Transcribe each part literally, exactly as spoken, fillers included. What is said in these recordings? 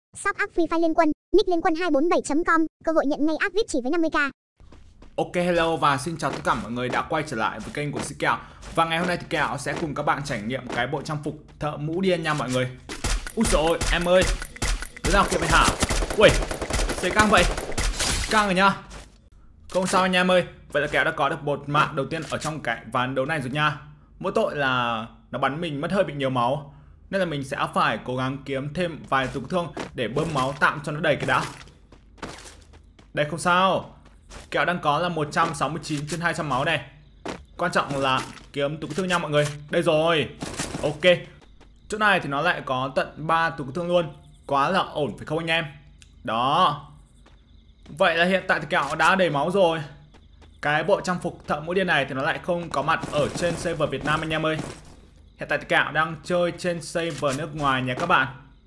Shop app Free Fire Liên Quân, nick liên quân hai bốn bảy chấm com, cơ hội nhận ngay app vê i pê chỉ với năm mươi k. Ok, hello và xin chào tất cả mọi người đã quay trở lại với kênh của Sĩ Kẹo. Và ngày hôm nay thì Kẹo sẽ cùng các bạn trải nghiệm cái bộ trang phục thợ mũ điên nha mọi người. Úi dồi ôi, em ơi, đứa nào kia mày hả? Ui,谁căng vậy? Căng rồi nha. Không sao anh em ơi, vậy là Kẹo đã có được một mạng đầu tiên ở trong cái ván đấu này rồi nha. Mỗi tội là nó bắn mình mất hơi bị nhiều máu, nên là mình sẽ phải cố gắng kiếm thêm vài tụ thương để bơm máu tạm cho nó đầy cái đã. Đây không sao, Kẹo đang có là một trăm sáu mươi chín trên hai trăm máu này. Quan trọng là kiếm tụ thương nha mọi người. Đây rồi. Ok, chỗ này thì nó lại có tận ba tụ thương luôn. Quá là ổn phải không anh em? Đó. Vậy là hiện tại thì Kẹo đã đầy máu rồi. Cái bộ trang phục thợ mũ điên này thì nó lại không có mặt ở trên server Việt Nam anh em ơi. Hiện tại thì Kẹo đang chơi trên server nước ngoài nha các bạn.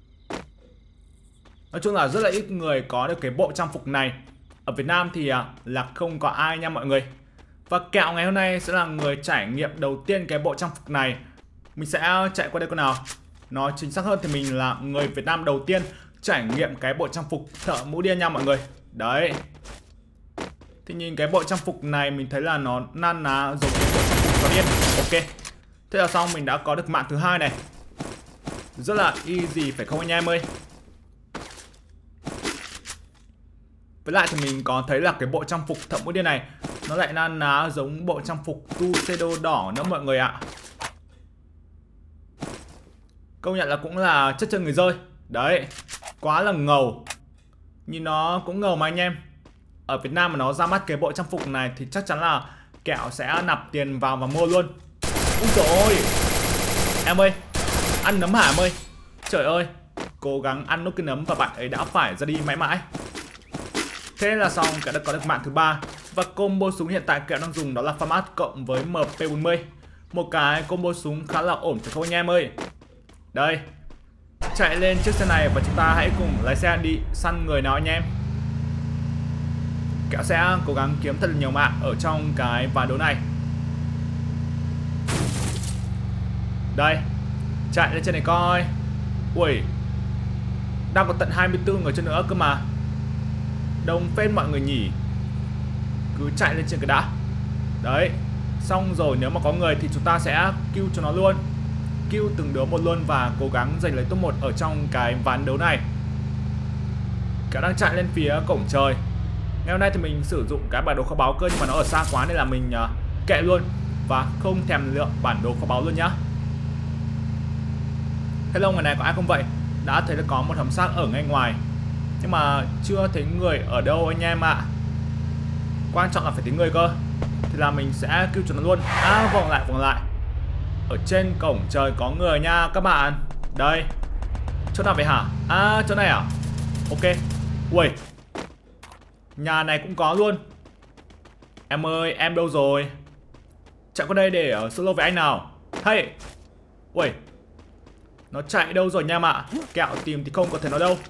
Nói chung là rất là ít người có được cái bộ trang phục này. Ở Việt Nam thì là không có ai nha mọi người. Và Kẹo ngày hôm nay sẽ là người trải nghiệm đầu tiên cái bộ trang phục này. Mình sẽ chạy qua đây con nào. Nói chính xác hơn thì mình là người Việt Nam đầu tiên trải nghiệm cái bộ trang phục thợ mũ điên nha mọi người. Đấy. Thì nhìn cái bộ trang phục này mình thấy là nó nan ná giống cái bộ trang phục thợ điên. Ok. Thế là xong, mình đã có được mạng thứ hai này. Rất là easy phải không anh em ơi? Với lại thì mình có thấy là cái bộ trang phục thợ mũ điên này nó lại na ná giống bộ trang phục Tuxedo đỏ nữa mọi người ạ. Công nhận là cũng là chất chân người rơi. Đấy, quá là ngầu. Nhìn nó cũng ngầu mà anh em. Ở Việt Nam mà nó ra mắt cái bộ trang phục này thì chắc chắn là Kẹo sẽ nạp tiền vào và mua luôn. Úi dồi ôi, em ơi, ăn nấm hả em ơi? Trời ơi, cố gắng ăn nốt cái nấm và bạn ấy đã phải ra đi mãi mãi. Thế là xong, Kẹo đã có được mạng thứ ba. Và combo súng hiện tại Kẹo đang dùng đó là FAMAS cộng với M P bốn mươi. Một cái combo súng khá là ổn phải không anh em ơi? Đây, chạy lên chiếc xe này và chúng ta hãy cùng lái xe đi săn người nào anh em. Kẹo sẽ cố gắng kiếm thật là nhiều mạng ở trong cái ván đấu này. Đây, chạy lên trên này coi. Ui, đang có tận hai mươi tư người trên nữa cơ mà. Đông phết mọi người nhỉ. Cứ chạy lên trên cái đã. Đấy, xong rồi nếu mà có người thì chúng ta sẽ kill cho nó luôn. Kill từng đứa một luôn và cố gắng giành lấy top một ở trong cái ván đấu này. Kẹo đang chạy lên phía cổng trời. Ngày hôm nay thì mình sử dụng cái bản đồ kho báu cơ, nhưng mà nó ở xa quá nên là mình uh, kệ luôn và không thèm lựa bản đồ kho báu luôn nhá. Hello, ngày này có ai không vậy? Đã thấy là có một hầm xác ở ngay ngoài, nhưng mà chưa thấy người ở đâu anh em ạ. À. Quan trọng là phải thấy người cơ. Thì là mình sẽ kêu cho nó luôn. À, vòng lại vòng lại. Ở trên cổng trời có người nha các bạn. Đây. Chỗ nào vậy hả? À, chỗ này à? Ok. Ui, nhà này cũng có luôn. Em ơi, em đâu rồi? Chạy qua đây để uh, solo với anh nào. Hey. Ui, nó chạy đâu rồi nha em ạ? Kẹo tìm thì không có thấy nó đâu.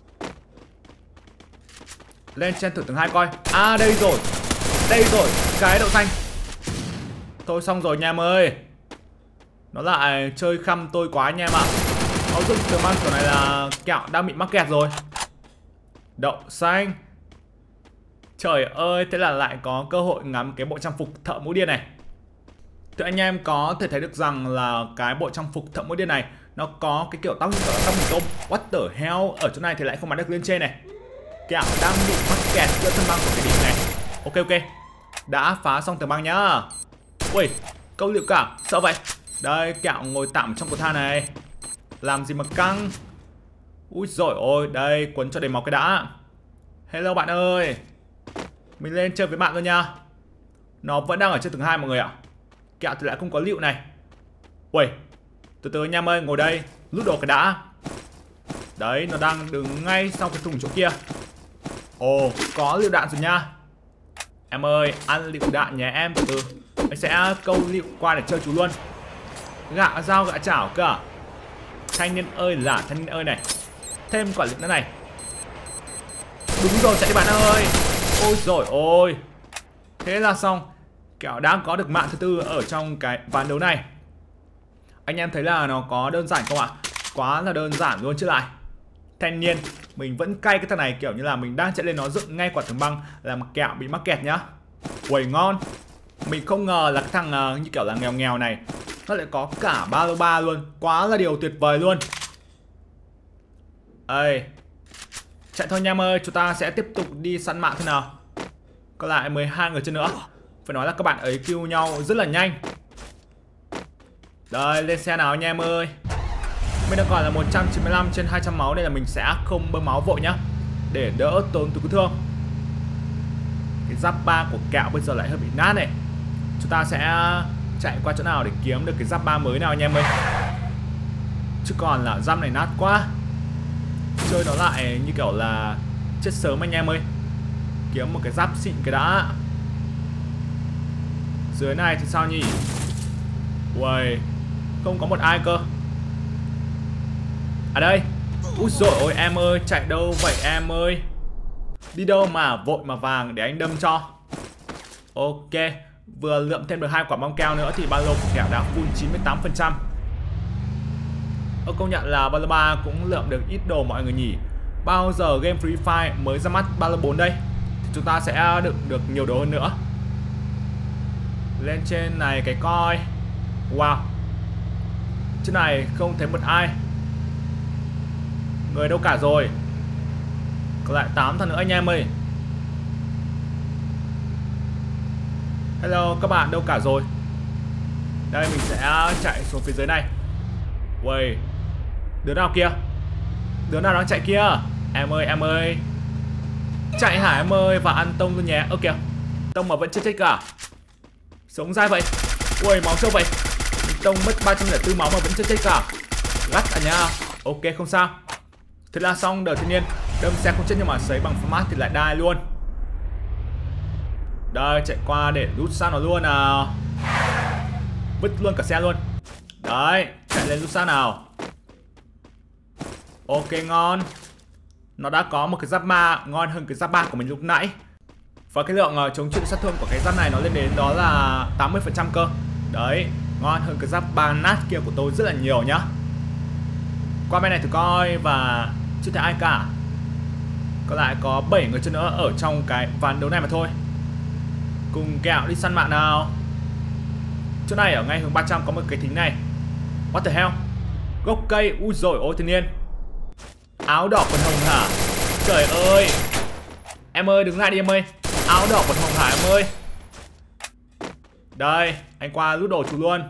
Lên trên thử tầng hai coi. À, đây rồi. Đây rồi, cái đậu xanh. Thôi xong rồi nha em ơi. Nó lại chơi khăm tôi quá nha em ạ. Nó dựng tường băng kiểu này là Kẹo đang bị mắc kẹt rồi. Đậu xanh. Trời ơi, thế là lại có cơ hội ngắm cái bộ trang phục thợ mũ điên này. Thì anh em có thể thấy được rằng là cái bộ trang phục thợ mũ điên này nó có cái kiểu tóc như kiểu là tóc hình tôm. What the hell? Ở chỗ này thì lại không bắn được lên trên này. Kẹo đang bị mắc kẹt giữa thân băng của cái đỉnh này. Ok ok, đã phá xong tường băng nhá. Ui, câu liệu cả, sợ vậy. Đây, Kẹo ngồi tạm trong cột than này. Làm gì mà căng. Úi dồi ôi, đây, quấn cho đầy máu cái đã. Hello bạn ơi, mình lên chơi với bạn thôi nha. Nó vẫn đang ở trên tầng hai mọi người ạ. Kẹo thì lại không có lựu này. Ui, từ từ anh em ơi, ngồi đây, lút đồ cái đã. Đấy, nó đang đứng ngay sau cái thùng chỗ kia. Ồ, có lựu đạn rồi nha. Em ơi, ăn lựu đạn nhé em, từ từ. Anh sẽ câu lựu qua để chơi chú luôn. Gạ dao gạ chảo cơ à? Thanh niên ơi là thanh niên ơi này. Thêm quả lựu nữa này. Đúng rồi, chạy đi bạn ơi. Ôi rồi ôi. Thế là xong. Kẹo đang có được mạng thứ tư ở trong cái ván đấu này. Anh em thấy là nó có đơn giản không ạ? Quá là đơn giản luôn chứ lại. Thanh niên, mình vẫn cay cái thằng này, kiểu như là mình đang chạy lên nó dựng ngay quả tường băng, làm kẹo bị mắc kẹt nhá. Uầy ngon. Mình không ngờ là cái thằng uh, như kiểu là nghèo nghèo này nó lại có cả ba lô ba luôn. Quá là điều tuyệt vời luôn. Ây, chạy thôi nha em ơi, chúng ta sẽ tiếp tục đi săn mạng thế nào. Còn lại mười hai người chân nữa. Phải nói là các bạn ấy kill nhau rất là nhanh. Đây, lên xe nào nha em ơi. Mình đang còn là một trăm chín mươi lăm trên hai trăm máu, nên là mình sẽ không bơm máu vội nhá, để đỡ tốn túi thương. Cái giáp ba của kẹo bây giờ lại hơi bị nát này. Chúng ta sẽ chạy qua chỗ nào để kiếm được cái giáp ba mới nào anh em ơi. Chứ còn là giáp này nát quá. Chơi nó lại như kiểu là chết sớm anh em ơi. Kiếm một cái giáp xịn cái đã. Dưới này thì sao nhỉ? Uầy, không có một ai cơ. À đây. Úi dồi ôi em ơi, chạy đâu vậy em ơi? Đi đâu mà vội mà vàng để anh đâm cho. Ok, vừa lượm thêm được hai quả bom keo nữa thì ba lô của kẹo đã full chín mươi tám phần trăm. Ơ, công nhận là ba lô ba cũng lượm được ít đồ mọi người nhỉ. Bao giờ game Free Fire mới ra mắt ba lô bốn đây thì chúng ta sẽ đựng được nhiều đồ hơn nữa. Lên trên này cái coi. Wow, trên này không thấy một ai. Người đâu cả rồi. Còn lại tám thằng nữa anh em ơi. Hello các bạn, đâu cả rồi. Đây mình sẽ chạy xuống phía dưới này. Uầy, đứa nào kia? Đứa nào đang chạy kia? Em ơi em ơi, chạy hả em ơi, và ăn tông luôn nhé. Ơ kìa, tông mà vẫn chưa chết cả. Sống dai vậy. Ui máu trâu vậy. Tông mất ba trăm lẻ bốn máu mà vẫn chưa chết cả. Gắt à nha. Ok không sao. Thế là xong đời thiên nhiên. Đâm xe không chết nhưng mà sấy bằng format thì lại đai luôn. Đây chạy qua để rút sang nó luôn nào. Vứt luôn cả xe luôn. Đấy chạy lên rút sang nào. Ok ngon. Nó đã có một cái giáp ma ngon hơn cái giáp ba của mình lúc nãy. Và cái lượng uh, chống chịu sát thương của cái giáp này nó lên đến đó là tám mươi phần trăm cơ. Đấy, ngon hơn cái giáp ba nát kia của tôi rất là nhiều nhá. Qua bên này thử coi và chưa thấy ai cả. Còn lại có bảy người chân nữa ở trong cái ván đấu này mà thôi. Cùng kẹo đi săn mạng nào. Chỗ này ở ngay hướng ba trăm có một cái thính này. What the hell? Gốc cây, ui dồi ôi thiên nhiên. Áo đỏ quần hồng hả? Trời ơi. Em ơi đừng lại đi em ơi. Áo đỏ quần hồng hả em ơi? Đây, anh qua lút đồ chú luôn.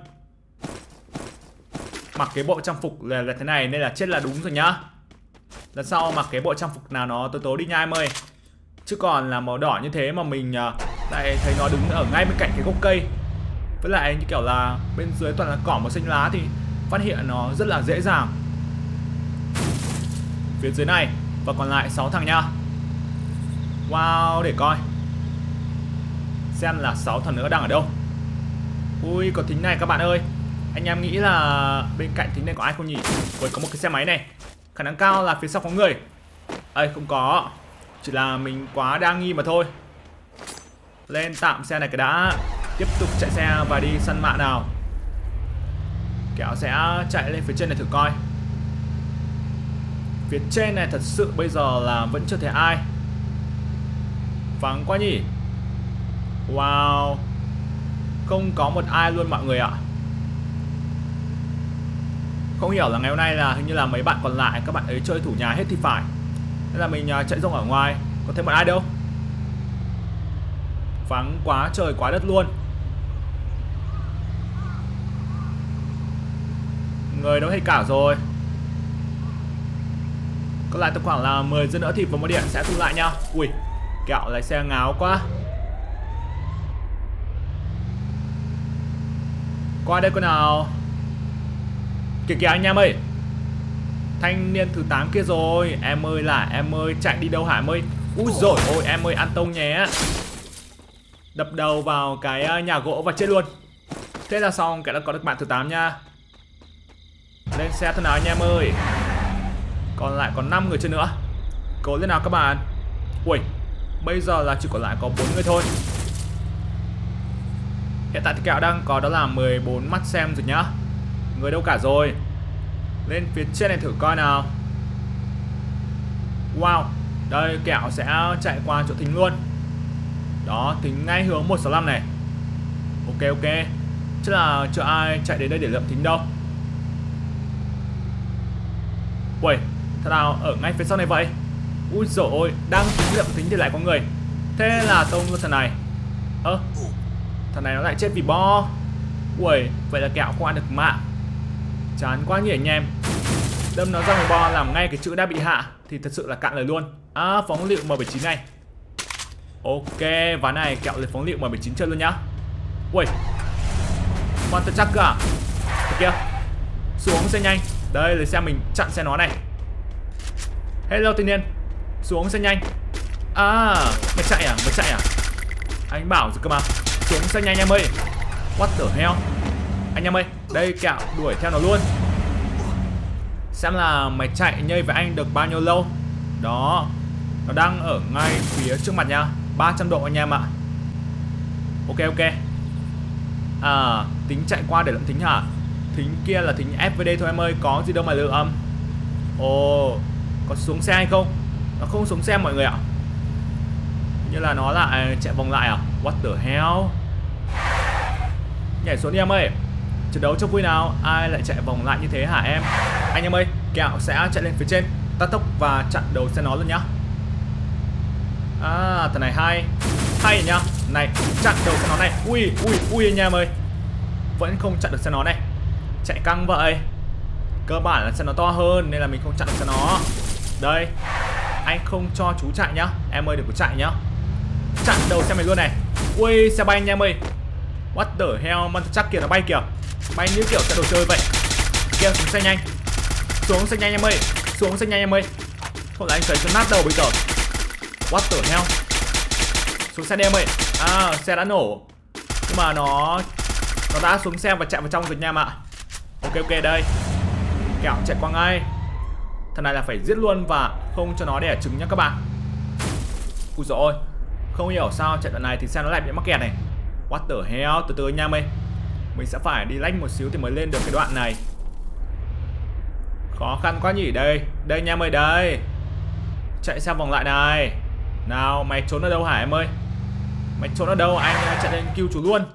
Mặc cái bộ trang phục là, là thế này nên là chết là đúng rồi nhá. Lần sau mặc cái bộ trang phục nào nó tối tối đi nha em ơi. Chứ còn là màu đỏ như thế mà mình lại thấy nó đứng ở ngay bên cạnh cái gốc cây. Với lại như kiểu là bên dưới toàn là cỏ màu xanh lá thì phát hiện nó rất là dễ dàng. Phía dưới này. Và còn lại sáu thằng nha. Wow, để coi xem là sáu thằng nữa đang ở đâu. Ui, có thính này các bạn ơi. Anh em nghĩ là bên cạnh thính này có ai không nhỉ? Ui, có một cái xe máy này. Khả năng cao là phía sau có người. Ây, không có. Chỉ là mình quá đa nghi mà thôi. Lên tạm xe này cái đã. Tiếp tục chạy xe và đi săn mạ nào. Kéo sẽ chạy lên phía trên này thử coi. Phía trên này thật sự bây giờ là vẫn chưa thấy ai. Vắng quá nhỉ. Wow, không có một ai luôn mọi người ạ. Không hiểu là ngày hôm nay là hình như là mấy bạn còn lại các bạn ấy chơi thủ nhà hết thì phải. Nên là mình chạy rông ở ngoài. Có thấy một ai đâu. Vắng quá trời quá đất luôn. Người đâu hết cả rồi. Còn lại tầm khoảng là mười giây nữa thì vòng điện sẽ thu lại nha. Ui, kẹo lái xe ngáo quá. Qua đây con nào. Kìa kìa anh em ơi. Thanh niên thứ tám kia rồi. Em ơi là em ơi, chạy đi đâu hả em ơi? Úi dồi ôi em ơi, ăn tông nhé. Đập đầu vào cái nhà gỗ và chết luôn. Thế là xong, kẻ đã có được bạn thứ tám nha. Lên xe thôi nào anh em ơi. Còn lại còn năm người chơi nữa. Cố lên nào các bạn. Ui, bây giờ là chỉ còn lại có bốn người thôi. Hiện tại thì kẹo đang có đó là mười bốn mắt xem rồi nhá. Người đâu cả rồi. Lên phía trên này thử coi nào. Wow. Đây kẹo sẽ chạy qua chỗ Thính luôn. Đó, Thính ngay hướng một sáu năm này. Ok ok. Chứ là chưa ai chạy đến đây để lượm Thính đâu. Ui, thật nào ở ngay phía sau này vậy? Ui dồi ôi, đang tính lượm Thính thì lại có người. Thế là tông luôn thằng này. Ơ, à, thằng này nó lại chết vì bo. Ui, vậy là kẹo không ăn được mạng. Chán quá nhỉ anh em. Đâm nó ra một bo làm ngay cái chữ đã bị hạ thì thật sự là cạn lời luôn. À, phóng lựu M bảy chín này. Ok, ván này kẹo lấy phóng lựu M bảy chín chơi luôn nhá. Ui, con thật chắc cơ à? Được kia, xuống xe nhanh. Đây, lấy xe mình chặn xe nó này. Hello thanh niên, xuống xe nhanh. À, mày chạy à, mày chạy à? Anh bảo rồi cơ mà. Xuống xe nhanh em ơi. What the hell? Anh em ơi, đây kẹo đuổi theo nó luôn. Xem là mày chạy nhây với anh được bao nhiêu lâu. Đó, nó đang ở ngay phía trước mặt nha. Ba trăm độ anh em ạ. Ok ok. À, Tính chạy qua để lượm Thính hả? Thính kia là Thính ép vê đê thôi em ơi. Có gì đâu mà lượm. Ồ, có xuống xe hay không? Nó không xuống xe mọi người ạ. Như là nó lại chạy vòng lại à? What the hell? Nhảy xuống đi em ơi. Trận đấu cho vui nào. Ai lại chạy vòng lại như thế hả em? Anh em ơi, kẹo sẽ chạy lên phía trên, tắt tốc và chặn đầu xe nó luôn nhá. À, thằng này hay. Hay nhá. Này, chặn đầu xe nó này. Ui, ui, ui anh em ơi. Vẫn không chặn được xe nó này. Chạy căng vậy. Cơ bản là xe nó to hơn nên là mình không chặn được xe nó. Đây, anh không cho chú chạy nhá. Em ơi đừng có chạy nhá. Chặn đầu xe mày luôn này. Ui, xe bay anh em ơi. What the hell, mà chắc kìa nó bay kìa. Bay như kiểu xe đồ chơi vậy. Kia, xuống xe nhanh. Xuống xe nhanh em ơi. Xuống xe nhanh em ơi. Không là anh sẽ cho nát đầu bây giờ. What the hell. Xuống xe đi em ơi. À, xe đã nổ. Nhưng mà nó Nó đã xuống xe và chạy vào trong rồi nha em ạ. Ok ok đây. Kẹo chạy qua ngay. Thằng này là phải giết luôn và không cho nó đẻ trứng nhá các bạn. Ui dồi ôi, không hiểu sao trận đoạn này thì xe nó lại bị mắc kẹt này. What the hell, từ từ nha mày. Mình sẽ phải đi lách một xíu thì mới lên được cái đoạn này. Khó khăn quá nhỉ. Đây, đây nha mày đây. Chạy xe vòng lại này. Nào, mày trốn ở đâu hả em ơi? Mày trốn ở đâu, anh chạy lên cứu chú luôn.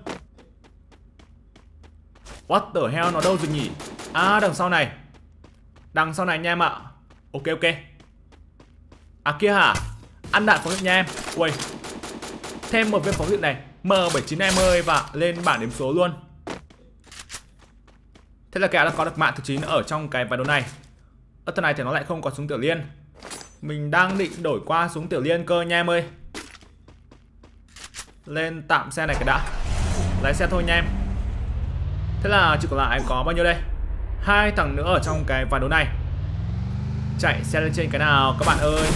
What the hell, nó đâu rồi nhỉ? À, đằng sau này. Đằng sau này nha em ạ. Ok ok. À kia hả? Ăn đạn phóng lựu nha em. Ui, thêm một viên phóng lựu này M bảy chín em ơi và lên bảng điểm số luôn. Thế là kẹo đã có được mạng thứ chín ở trong cái ván đấu này. Ở thân này thì nó lại không có súng tiểu liên. Mình đang định đổi qua súng tiểu liên cơ nha em ơi. Lên tạm xe này cái đã. Lái xe thôi nha em. Thế là chỉ còn lại có bao nhiêu đây? Hai thằng nữa ở trong cái ván đấu này. Chạy xe lên trên cái nào các bạn ơi.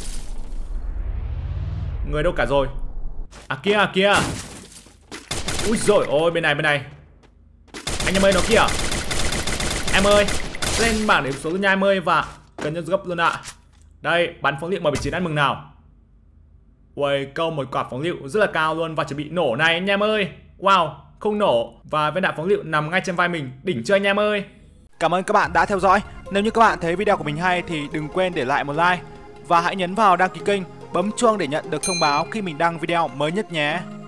Người đâu cả rồi? À kia à kia. Úi dồi ôi, bên này bên này. Anh em ơi, nó kìa. Em ơi, lên bảng điểm số luôn nha em ơi. Và cần nhân gấp luôn ạ. Đây, bắn phóng lựu M bảy chín ăn mừng nào. Ui, câu một quả phóng lựu rất là cao luôn. Và chuẩn bị nổ này anh em ơi. Wow, không nổ. Và viên đạn phóng lựu nằm ngay trên vai mình. Đỉnh chưa anh em ơi. Cảm ơn các bạn đã theo dõi. Nếu như các bạn thấy video của mình hay thì đừng quên để lại một like. Và hãy nhấn vào đăng ký kênh, bấm chuông để nhận được thông báo khi mình đăng video mới nhất nhé.